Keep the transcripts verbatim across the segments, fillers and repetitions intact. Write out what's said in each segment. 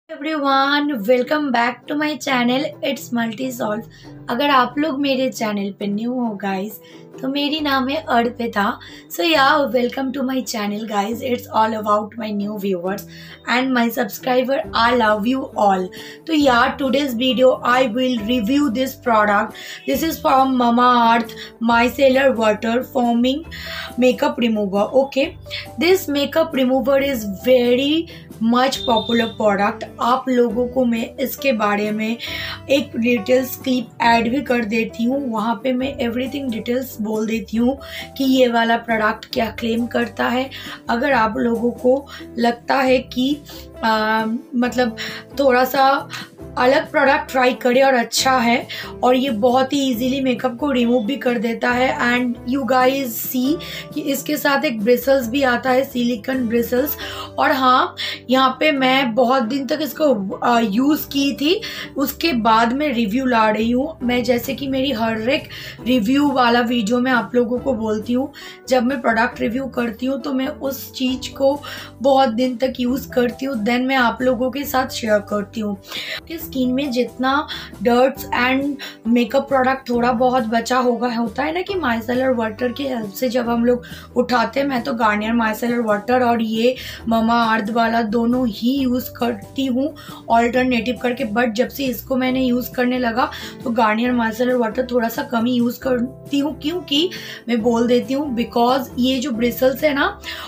Everyone, welcome back to my channel it's multi solve. अगर आप लोग मेरे चैनल पे न्यू हो गाइस तो मेरी नाम है Arpita. So yeah welcome to my channel guys. It's all about my new viewers and my subscriber. I love you all. तो yeah today's video I will review this product. This is from Mamaearth micellar water foaming makeup remover. Okay, this makeup remover is very much popular product. आप लोगों को मैं इसके बारे में एक details clip add भी कर देती हूँ। वहाँ पे मैं एवरीथिंग डिटेल्स बोल देती हूँ कि ये वाला प्रोडक्ट क्या क्लेम करता है। अगर आप लोगों को लगता है कि आ, मतलब थोड़ा सा अलग प्रोडक्ट ट्राई करें और अच्छा है, और ये बहुत ही इजीली मेकअप को रिमूव भी कर देता है। एंड यू गाइज सी कि इसके साथ एक ब्रिसल्स भी आता है, सिलिकॉन ब्रिसल्स। और हाँ, यहाँ पे मैं बहुत दिन तक इसको यूज़ की थी, उसके बाद मैं रिव्यू ला रही हूँ। मैं जैसे कि मेरी हर एक रिव्यू वाला वीडियो में आप लोगों को बोलती हूँ, जब मैं प्रोडक्ट रिव्यू करती हूँ तो मैं उस चीज़ को बहुत दिन तक यूज़ करती हूँ, देन मैं आप लोगों के साथ शेयर करती हूँ कि स्किन में जितना डर्ट्स एंड मेकअप प्रोडक्ट थोड़ा बहुत बचा होगा, होता है ना कि माइसेलर वाटर की हेल्प से जब हम लोग उठाते हैं। मैं तो गार्नियर माइसेलर वाटर और ये ममाअर्थ वाला दोनों ही यूज़ करती हूँ ऑल्टरनेटिव करके, बट जब से इसको मैंने यूज़ करने लगा तो गार्नियर माइसेलर वाटर थोड़ा सा कम ही यूज़ करती हूँ। क्योंकि मैं बोल देती हूँ बिकॉज ये जो ब्रिसल्स है ना,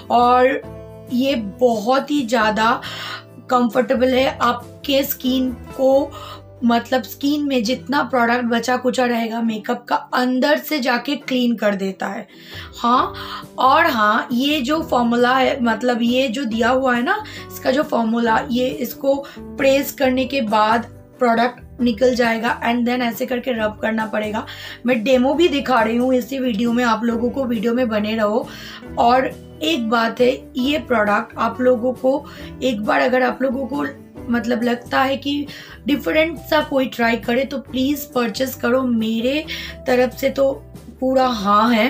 और ये बहुत ही ज़्यादा कंफर्टेबल है आपके स्किन को। मतलब स्किन में जितना प्रोडक्ट बचा कुचा रहेगा मेकअप का, अंदर से जाके क्लीन कर देता है। हाँ, और हाँ, ये जो फॉर्मूला है, मतलब ये जो दिया हुआ है ना, इसका जो फॉर्मूला, ये इसको प्रेस करने के बाद प्रोडक्ट निकल जाएगा एंड देन ऐसे करके रब करना पड़ेगा। मैं डेमो भी दिखा रही हूँ इसी वीडियो में, आप लोगों को वीडियो में बने रहो। और एक बात है, ये प्रोडक्ट आप लोगों को एक बार अगर आप लोगों को मतलब लगता है कि डिफरेंट सा कोई ट्राई करे तो प्लीज़ परचेस करो। मेरे तरफ से तो पूरा हाँ है।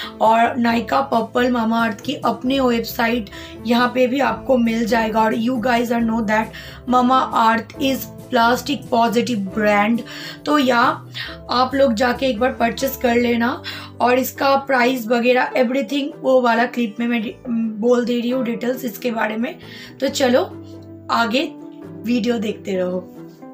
और नायका पर्पल मामाअर्थ की अपने वेबसाइट यहाँ पे भी आपको मिल जाएगा। और you guys are know that Mamaearth is plastic positive brand. तो या आप लोग जाके एक बार परचेस कर लेना। और इसका प्राइस वगैरह एवरीथिंग वो वाला क्लिप में मैं बोल दे रही हूँ डिटेल्स इसके बारे में। तो चलो आगे वीडियो देखते रहो।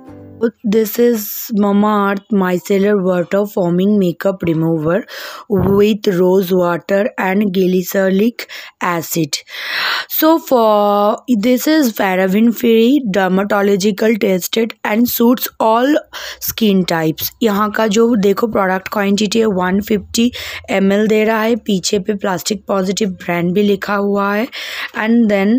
This is Mamaearth micellar water foaming makeup remover with rose water and glycolic acid. So for this is paraben free, dermatological tested and suits all skin types. यहाँ का जो देखो प्रोडक्ट क्वांटिटी है वन फिफ्टी एम एल दे रहा है, पीछे पे प्लास्टिक पॉजिटिव ब्रांड भी लिखा हुआ है। एंड देन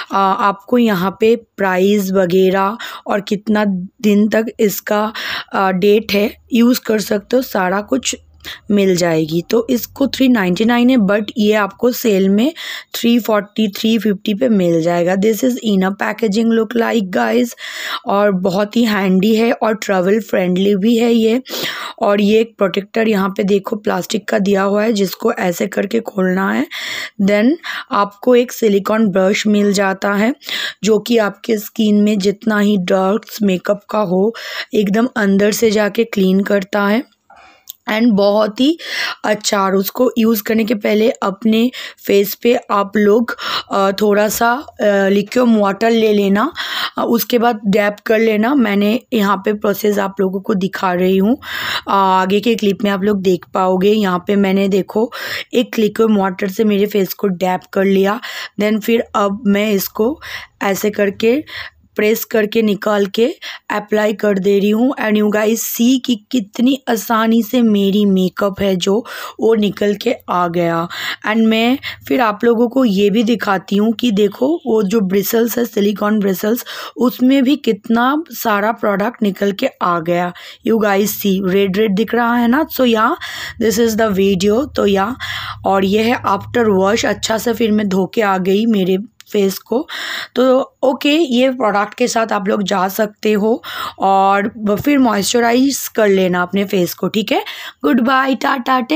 आपको यहाँ पे प्राइस वगैरह और कितना दिन तक इसका डेट है, यूज़ कर सकते हो, सारा कुछ मिल जाएगी। तो इसको थ्री नाइन्टी नाइन है, बट ये आपको सेल में थ्री फोर्टी थ्री फिफ्टी पे मिल जाएगा। This is inner packaging look like guys, और बहुत ही हैंडी है और ट्रैवल फ्रेंडली भी है ये। और ये एक प्रोटेक्टर यहाँ पे देखो प्लास्टिक का दिया हुआ है, जिसको ऐसे करके खोलना है। देन आपको एक सिलिकॉन ब्रश मिल जाता है, जो कि आपके स्किन में जितना ही डर्ट्स मेकअप का हो एकदम अंदर से जाके क्लीन करता है। एंड बहुत ही अच्छा। और उसको यूज़ करने के पहले अपने फेस पे आप लोग थोड़ा सा लिक्विड वाटर ले लेना, उसके बाद डैप कर लेना। मैंने यहाँ पे प्रोसेस आप लोगों को दिखा रही हूँ, आगे के क्लिप में आप लोग देख पाओगे। यहाँ पे मैंने देखो एक लिक्विड वाटर से मेरे फेस को डैप कर लिया। देन फिर अब मैं इसको ऐसे करके प्रेस करके निकाल के अप्लाई कर दे रही हूँ। एंड यू गाइस सी कि कितनी आसानी से मेरी मेकअप है जो वो निकल के आ गया। एंड मैं फिर आप लोगों को ये भी दिखाती हूँ कि देखो वो जो ब्रिसल्स है, सिलिकॉन ब्रिसल्स, उसमें भी कितना सारा प्रोडक्ट निकल के आ गया। You guys see red red दिख रहा है ना। सो या दिस इज़ द वीडियो। तो या और ये है आफ्टर वॉश, अच्छा से फिर मैं धो के आ गई मेरे फेस को। तो ओके, ये प्रोडक्ट के साथ आप लोग जा सकते हो और फिर मॉइस्चराइज कर लेना अपने फेस को। ठीक है, गुड बाय, टाटा।